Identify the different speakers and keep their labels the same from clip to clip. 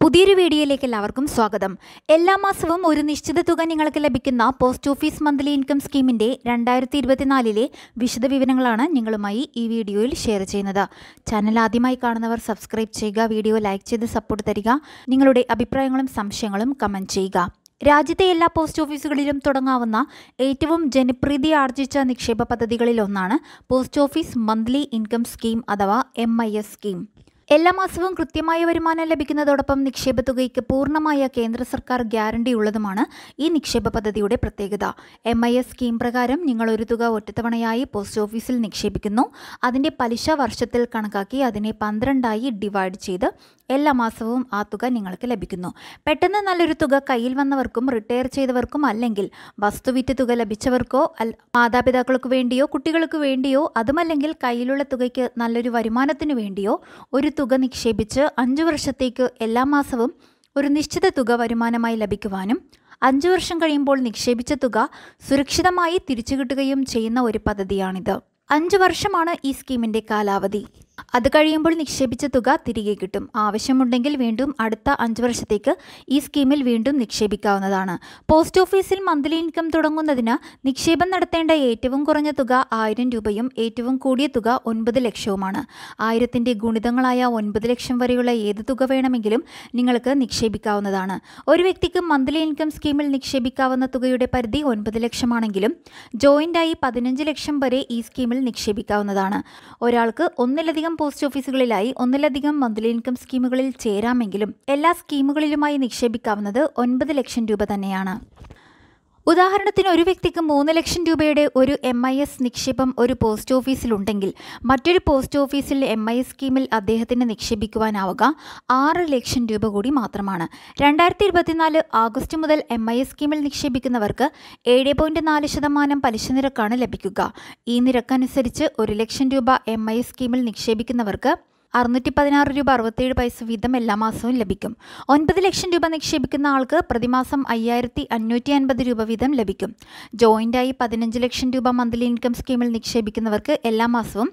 Speaker 1: പുതിയൊരു വീഡിയോയിലേക്ക് എല്ലാവർക്കും സ്വാഗതം. എല്ലാ മാസവും ഒരു നിശ്ചിത തുക നിങ്ങൾക്ക് ലഭിക്കുന്ന പോസ്റ്റ് ഓഫീസ് മന്ത്ലി ഇൻകം സ്കീമിൻ്റെ 2024 വിശദ വിവരങ്ങളാണ് നിങ്ങളുമായി ഈ വീഡിയോയിൽ ഷെയർ ചെയ്യുന്നത്. ചാനൽ ആദ്യമായി കാണുന്നവർ സബ്സ്ക്രൈബ് ചെയ്യുക, വീഡിയോ ലൈക്ക് ചെയ്ത് സപ്പോർട്ട് തരിക, നിങ്ങളുടെ അഭിപ്രായങ്ങളും സംശയങ്ങളും കമൻറ്റ് ചെയ്യുക. രാജ്യത്തെ എല്ലാ പോസ്റ്റ് ഓഫീസുകളിലും തുടങ്ങാവുന്ന ഏറ്റവും ജനപ്രീതി ആർജിച്ച നിക്ഷേപ പദ്ധതികളിലൊന്നാണ് post office monthly income scheme അഥവാ MIS സ്കീം. എല്ലാ മാസവും കൃത്യമായ വരുമാനം ലഭിക്കുന്നതോടൊപ്പം നിക്ഷേപ തുകയ്ക്ക് പൂർണ്ണമായ കേന്ദ്ര സർക്കാർ ഗ്യാരണ്ടി ഉള്ളതുമാണ് ഈ നിക്ഷേപ പദ്ധതിയുടെ പ്രത്യേകത. MIS സ്കീം പ്രകാരം നിങ്ങൾ ഒരു തുക ഒറ്റത്തവണയായി പോസ്റ്റ് ഓഫീസിൽ നിക്ഷേപിക്കുന്നു. അതിൻ്റെ പലിശ വർഷത്തിൽ കണക്കാക്കി അതിനെ 12ആയി ഡിവൈഡ് ചെയ്ത് എല്ലാ മാസവും ആ തുക നിങ്ങൾക്ക് ലഭിക്കുന്നു. പെട്ടെന്ന് നല്ലൊരു തുക കയ്യിൽ വന്നവർക്കും റിട്ടയർ ചെയ്തവർക്കും അല്ലെങ്കിൽ വസ്തുവിറ്റ് തുക ലഭിച്ചവർക്കോ മാതാപിതാക്കൾക്ക് വേണ്ടിയോ കുട്ടികൾക്ക് വേണ്ടിയോ അതുമല്ലെങ്കിൽ കയ്യിലുള്ള തുകയ്ക്ക് നല്ലൊരു വരുമാനത്തിനു വേണ്ടിയോ ഒരു തുക നിക്ഷേപിച്ച് 5 വർഷത്തേക്ക് എല്ലാ മാസവും ഒരു നിശ്ചിത തുക വരുമാനമായി ലഭിക്കുവാനും 5 വർഷം കഴിയുമ്പോൾ നിക്ഷേപിച്ച തുക സുരക്ഷിതമായി തിരിച്ചു കിട്ടുകയും ചെയ്യുന്ന ഒരു പദ്ധതിയാണിത്. 5 വർഷമാണ് ഈ സ്കീമിൻ്റെ കാലാവധി. അത് കഴിയുമ്പോൾ നിക്ഷേപിച്ച തുക തിരികെ കിട്ടും. ആവശ്യമുണ്ടെങ്കിൽ വീണ്ടും അടുത്ത 5 വർഷത്തേക്ക് ഈ സ്കീമിൽ വീണ്ടും നിക്ഷേപിക്കാവുന്നതാണ്. പോസ്റ്റ് ഓഫീസിൽ മന്ത്ലി ഇൻകം തുടങ്ങുന്നതിന് നിക്ഷേപം നടത്തേണ്ട ഏറ്റവും കുറഞ്ഞ തുക 1000 രൂപയും ഏറ്റവും കൂടിയ തുക 9 ലക്ഷവുമാണ്. 1000ൻ്റെ ഗുണിതങ്ങളായ 9 ലക്ഷം വരെയുള്ള ഏത് തുക വേണമെങ്കിലും നിങ്ങൾക്ക് നിക്ഷേപിക്കാവുന്നതാണ്. ഒരു വ്യക്തിക്ക് മന്ത്ലി ഇൻകം സ്കീമിൽ നിക്ഷേപിക്കാവുന്ന തുകയുടെ പരിധി 9 ലക്ഷമാണെങ്കിലും ജോയിൻ്റായി 15 ലക്ഷം വരെ ഈ സ്കീമിൽ നിക്ഷേപിക്കാവുന്നതാണ്. ഒരാൾക്ക് ഒന്നിലധികം പോസ്റ്റ് ഓഫീസുകളിലായി ഒന്നിലധികം മന്ത്ലി ഇൻകം സ്കീമുകളിൽ ചേരാമെങ്കിലും എല്ലാ സ്കീമുകളിലുമായി നിക്ഷേപിക്കാവുന്നത് 9 ലക്ഷം രൂപ തന്നെയാണ്. ഉദാഹരണത്തിന് ഒരു വ്യക്തിക്ക് 3 ലക്ഷം രൂപയുടെ ഒരു MIS നിക്ഷേപം ഒരു പോസ്റ്റ് ഓഫീസിലുണ്ടെങ്കിൽ മറ്റൊരു പോസ്റ്റ് ഓഫീസിൽ MIS സ്കീമിൽ അദ്ദേഹത്തിന് നിക്ഷേപിക്കുവാനാവുക 6 ലക്ഷം രൂപ കൂടി മാത്രമാണ്. 2024 ആഗസ്റ്റ് മുതൽ MIS സ്കീമിൽ നിക്ഷേപിക്കുന്നവർക്ക് 7.4% പലിശ നിരക്കാണ് ലഭിക്കുക. ഈ നിരക്കനുസരിച്ച് 1 ലക്ഷം രൂപ MIS സ്കീമിൽ നിക്ഷേപിക്കുന്നവർക്ക് 616 രൂപ 67 പൈസ വീതം എല്ലാ മാസവും ലഭിക്കും. 9 ലക്ഷം രൂപ നിക്ഷേപിക്കുന്ന ആൾക്ക് പ്രതിമാസം 5550 രൂപ വീതം ലഭിക്കും. ജോയിൻ്റായി 15 ലക്ഷം രൂപ മന്ത്ലി ഇൻകം സ്കീമിൽ നിക്ഷേപിക്കുന്നവർക്ക് എല്ലാ മാസവും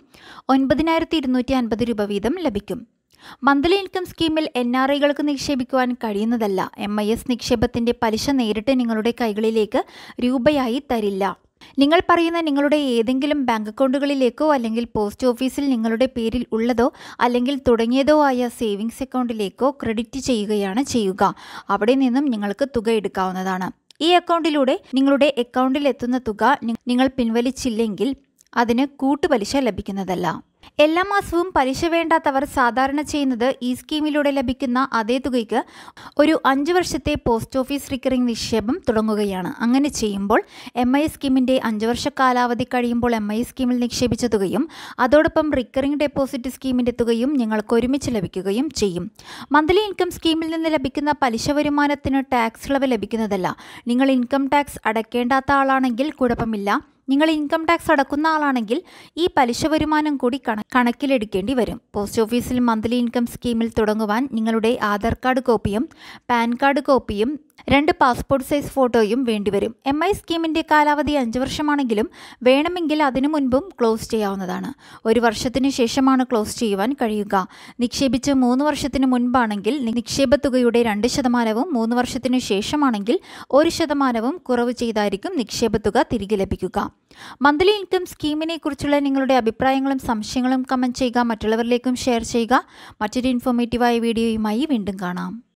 Speaker 1: 9250 രൂപ വീതം ലഭിക്കും. മന്ത്ലി ഇൻകം സ്കീമിൽ NRIകൾക്ക് നിക്ഷേപിക്കുവാൻ കഴിയുന്നതല്ല. MIS നിക്ഷേപത്തിൻ്റെ പലിശ നേരിട്ട് നിങ്ങളുടെ കൈകളിലേക്ക് രൂപയായി തരില്ല. നിങ്ങൾ പറയുന്ന നിങ്ങളുടെ ഏതെങ്കിലും ബാങ്ക് അക്കൗണ്ടുകളിലേക്കോ അല്ലെങ്കിൽ പോസ്റ്റ് ഓഫീസിൽ നിങ്ങളുടെ പേരിൽ ഉള്ളതോ അല്ലെങ്കിൽ തുടങ്ങിയതോ ആയ സേവിങ്സ് അക്കൗണ്ടിലേക്കോ ക്രെഡിറ്റ് ചെയ്യുകയാണ് ചെയ്യുക. അവിടെ നിന്നും നിങ്ങൾക്ക് തുക എടുക്കാവുന്നതാണ്. ഈ അക്കൗണ്ടിലൂടെ നിങ്ങളുടെ അക്കൗണ്ടിൽ എത്തുന്ന തുക നിങ്ങൾ പിൻവലിച്ചില്ലെങ്കിൽ അതിന് കൂട്ടുപലിശ ലഭിക്കുന്നതല്ല. എല്ലാ മാസവും പലിശ വേണ്ടാത്തവർ സാധാരണ ചെയ്യുന്നത് ഈ സ്കീമിലൂടെ ലഭിക്കുന്ന അതേ തുകയ്ക്ക് ഒരു 5 വർഷത്തെ പോസ്റ്റ് ഓഫീസ് റിക്കറിംഗ് നിക്ഷേപം തുടങ്ങുകയാണ്. അങ്ങനെ ചെയ്യുമ്പോൾ MIS സ്കീമിൻ്റെ 5 വർഷ കാലാവധി കഴിയുമ്പോൾ MIS സ്കീമിൽ നിക്ഷേപിച്ച തുകയും അതോടൊപ്പം റിക്കറിംഗ് ഡെപ്പോസിറ്റ് സ്കീമിൻ്റെ തുകയും നിങ്ങൾക്ക് ഒരുമിച്ച് ലഭിക്കുകയും ചെയ്യും. മന്ത്ലി ഇൻകം സ്കീമിൽ നിന്ന് ലഭിക്കുന്ന പലിശ വരുമാനത്തിന് ടാക്സ് ഇളവ് ലഭിക്കുന്നതല്ല. നിങ്ങൾ ഇൻകം ടാക്സ് അടയ്ക്കേണ്ടാത്ത ആളാണെങ്കിൽ കുഴപ്പമില്ല. നിങ്ങൾ ഇൻകം ടാക്സ് അടക്കുന്ന ആളാണെങ്കിൽ ഈ പലിശ വരുമാനം കൂടി കണക്കിലെടുക്കേണ്ടി വരും. പോസ്റ്റ് ഓഫീസിൽ മന്ത്ലി ഇൻകം സ്കീമിൽ തുടങ്ങുവാൻ നിങ്ങളുടെ ആധാർ കാർഡ് കോപ്പിയും പാൻ കാർഡ് കോപ്പിയും 2 പാസ്പോർട്ട് സൈസ് ഫോട്ടോയും വേണ്ടിവരും. MIS സ്കീമിൻ്റെ കാലാവധി 5 വർഷമാണെങ്കിലും വേണമെങ്കിൽ അതിനു മുൻപും ക്ലോസ് ചെയ്യാവുന്നതാണ്. 1 വർഷത്തിന് ശേഷമാണ് ക്ലോസ് ചെയ്യുവാൻ കഴിയുക. നിക്ഷേപിച്ച് 3 വർഷത്തിന് മുൻപാണെങ്കിൽ നിക്ഷേപ തുകയുടെ 2%വും 3 വർഷത്തിനു ശേഷമാണെങ്കിൽ 1%വും കുറവ് ചെയ്തായിരിക്കും നിക്ഷേപ തുക തിരികെ ലഭിക്കുക. മന്ത്ലി ഇൻകം സ്കീമിനെ കുറിച്ചുള്ള നിങ്ങളുടെ അഭിപ്രായങ്ങളും സംശയങ്ങളും കമൻറ്റ് ചെയ്യുക, മറ്റുള്ളവരിലേക്കും ഷെയർ ചെയ്യുക. മറ്റൊരു ഇൻഫോർമേറ്റീവായ വീഡിയോയുമായി വീണ്ടും കാണാം.